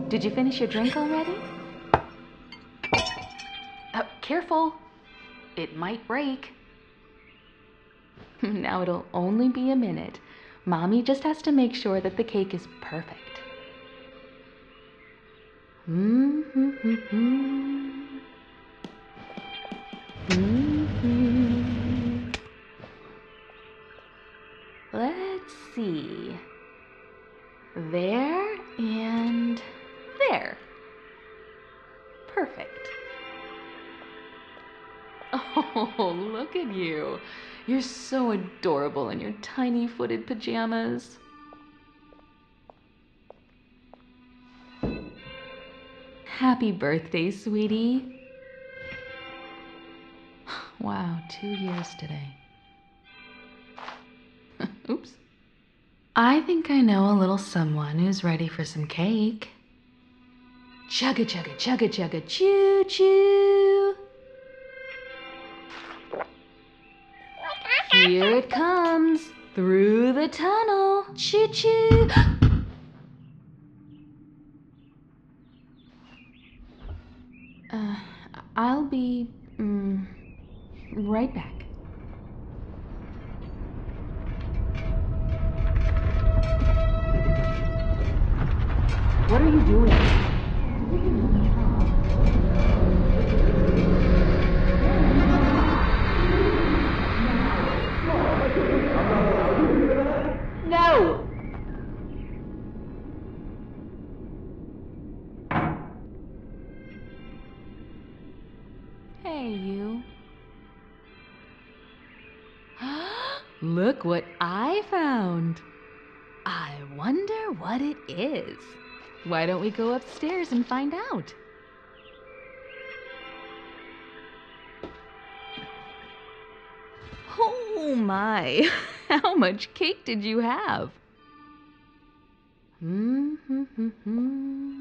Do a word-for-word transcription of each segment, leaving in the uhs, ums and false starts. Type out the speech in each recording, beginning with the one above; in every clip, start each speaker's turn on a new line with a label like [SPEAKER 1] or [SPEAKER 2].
[SPEAKER 1] Did you finish your drink already? Uh, careful. It might break. Now it'll only be a minute. Mommy just has to make sure that the cake is perfect. Mm-hmm. Mm-hmm. Let's see. There and there. Perfect. Oh, look at you. You're so adorable in your tiny footed pajamas. Happy birthday, sweetie. Wow, two years today. Oops. I think I know a little someone who's ready for some cake. Chugga chugga chugga chugga choo choo. Here it comes through the tunnel. Choo choo. uh, I'll be mm, right back. What are you doing? No! Hey, you. Look what I found. I wonder what it is. Why don't we go upstairs and find out? Oh my, how much cake did you have? Mm-hmm-hmm-hmm.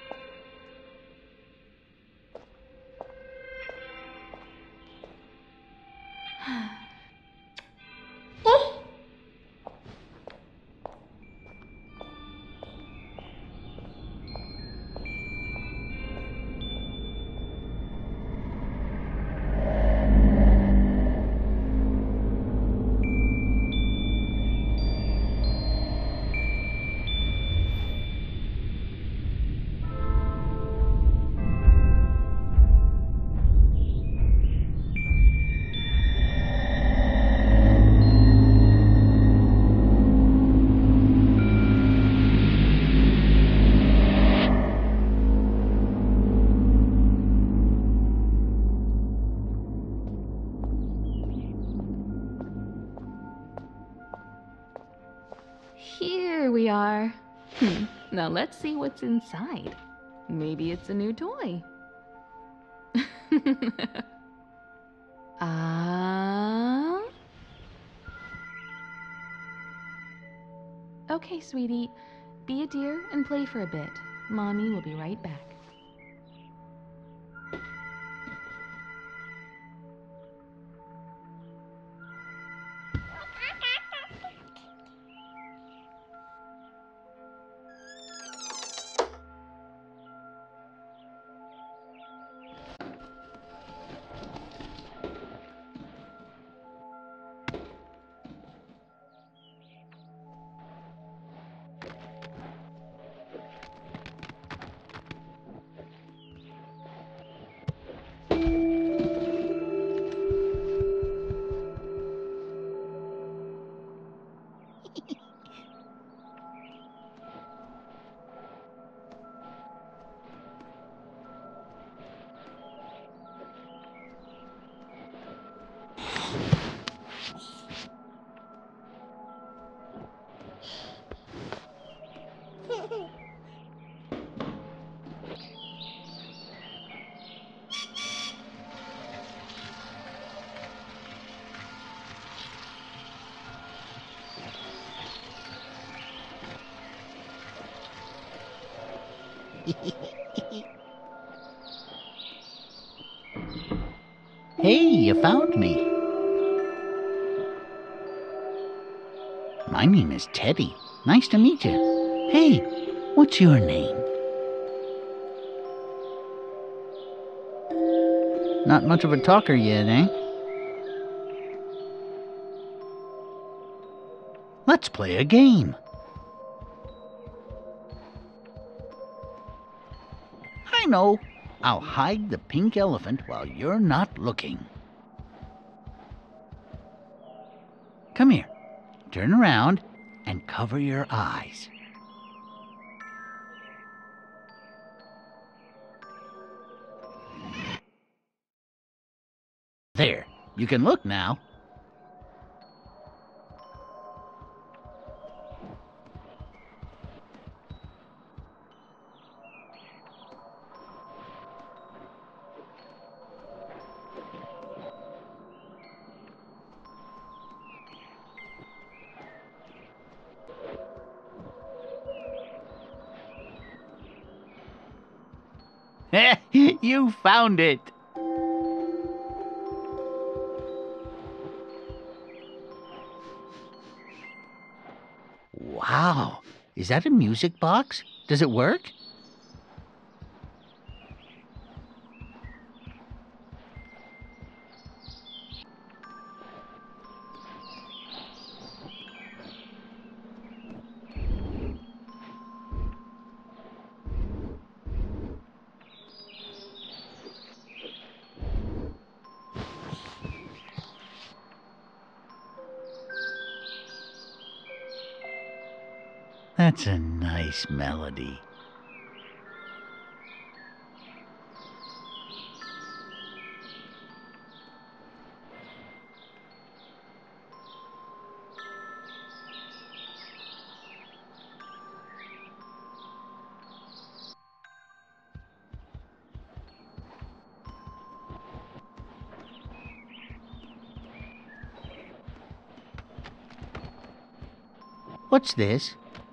[SPEAKER 1] Here we are. Hmm. Now let's see what's inside. Maybe it's a new toy. Ah. Okay, sweetie. Be a dear and play for a bit. Mommy will be right back.
[SPEAKER 2] Hey, you found me. My name is Teddy. Nice to meet you. Hey, what's your name? Not much of a talker yet, eh? Let's play a game. I know. I'll hide the pink elephant while you're not looking. Come here. Turn around and cover your eyes. There. You can look now. You found it! Wow! Is that a music box? Does it work? That's a nice melody. What's this?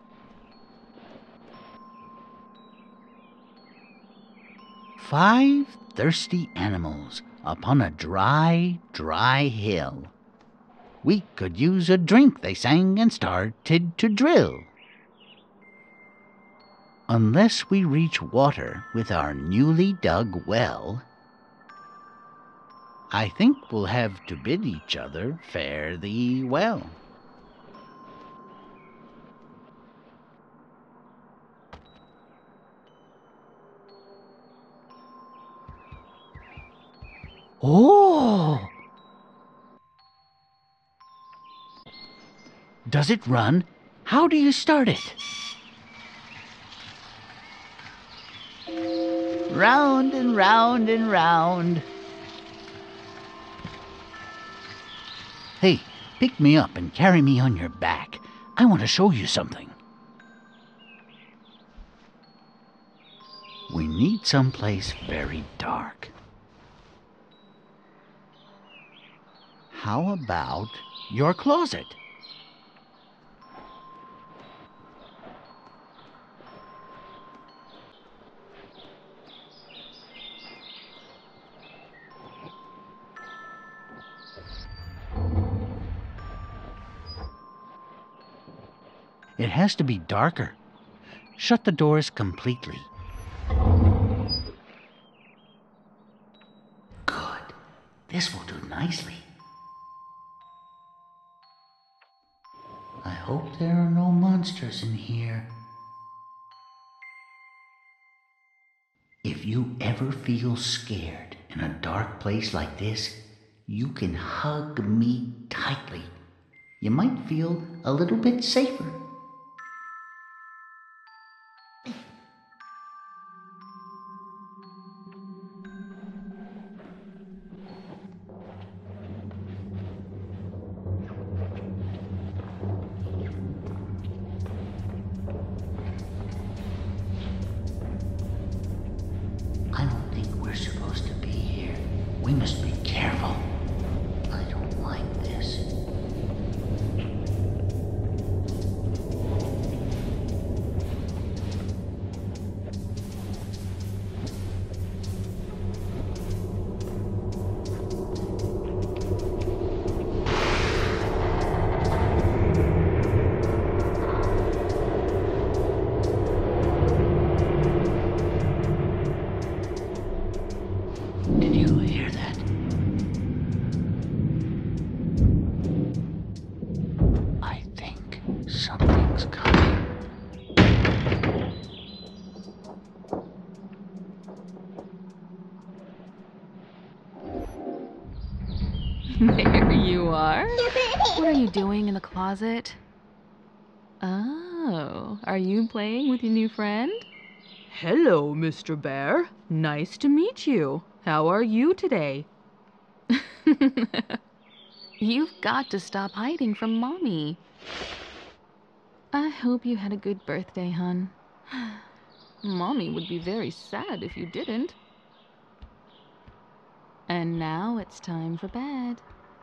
[SPEAKER 2] Five thirsty animals upon a dry, dry hill. We could use a drink, they sang, and started to drill. Unless we reach water with our newly dug well, I think we'll have to bid each other fare thee well. Oh! Does it run? How do you start it? Round and round and round. Hey, pick me up and carry me on your back. I want to show you something. We need someplace very dark. How about your closet? It has to be darker. Shut the doors completely. Good. This will do nicely. I hope there are no monsters in here. If you ever feel scared in a dark place like this, you can hug me tightly. You might feel a little bit safer. I don't think we're supposed to be here. We must be careful. I don't like this.
[SPEAKER 3] Something's coming.
[SPEAKER 1] There you are. What are you doing in the closet? Oh, are you playing with your new friend?
[SPEAKER 4] Hello, Mister Bear. Nice to meet you. How are you today?
[SPEAKER 1] You've got to stop hiding from Mommy. I hope you had a good birthday, hon. Mommy would be very sad if you didn't. And now it's time for bed.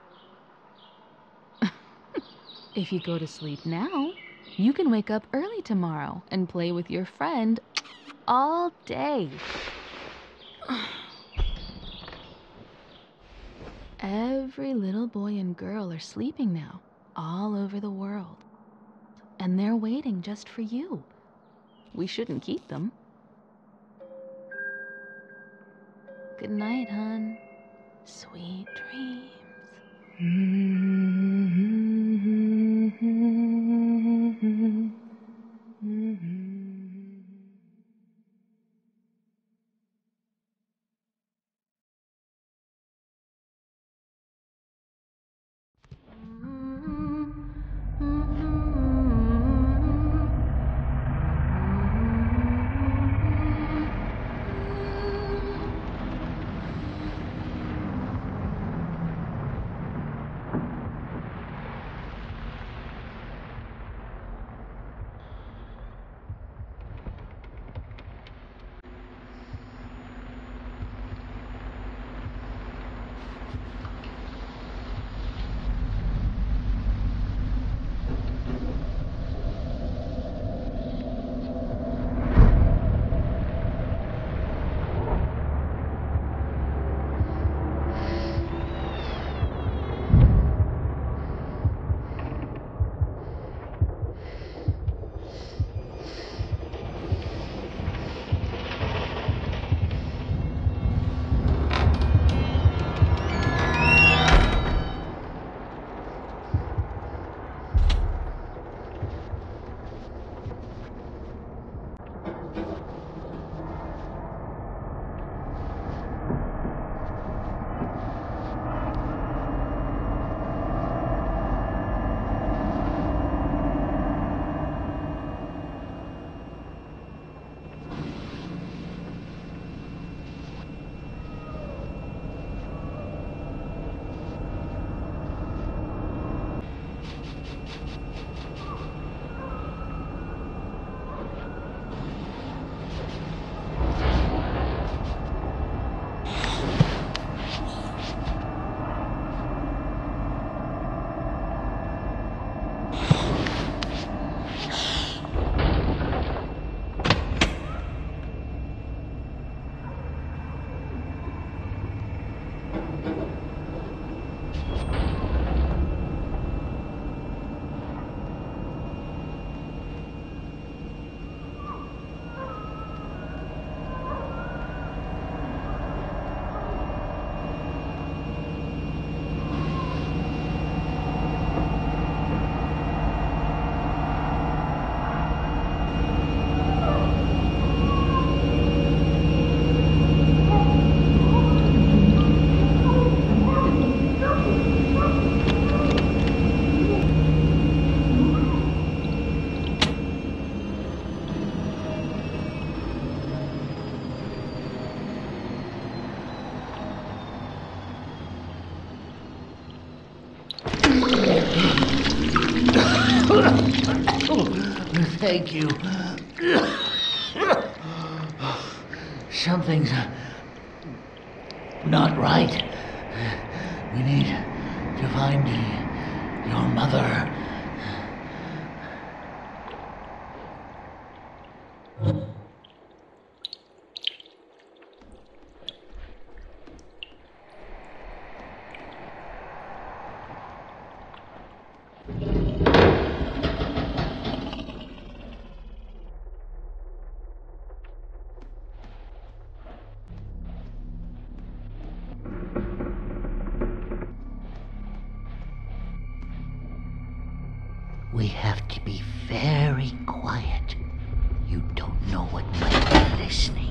[SPEAKER 1] If you go to sleep now, you can wake up early tomorrow and play with your friend all day. Every little boy and girl are sleeping now, all over the world. And they're waiting just for you. We shouldn't keep them. Good night, hon. Sweet dreams.
[SPEAKER 2] Thank you. Something's not right. We need to find your mother. We have to be very quiet. You don't know what might be listening.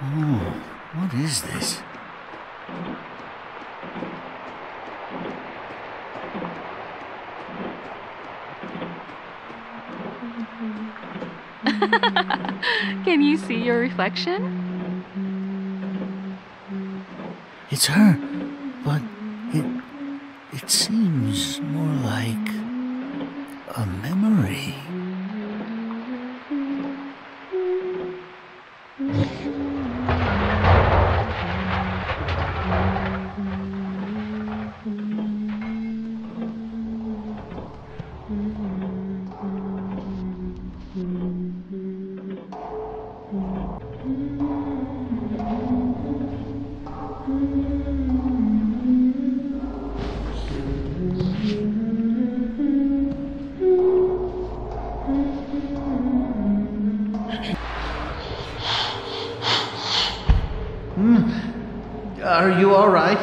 [SPEAKER 2] Oh, what is this?
[SPEAKER 1] Can you see your reflection?
[SPEAKER 2] It's her, but it it seems more like a memory. Are you all right?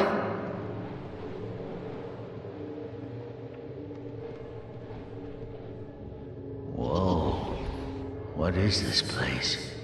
[SPEAKER 2] Whoa. What is this place?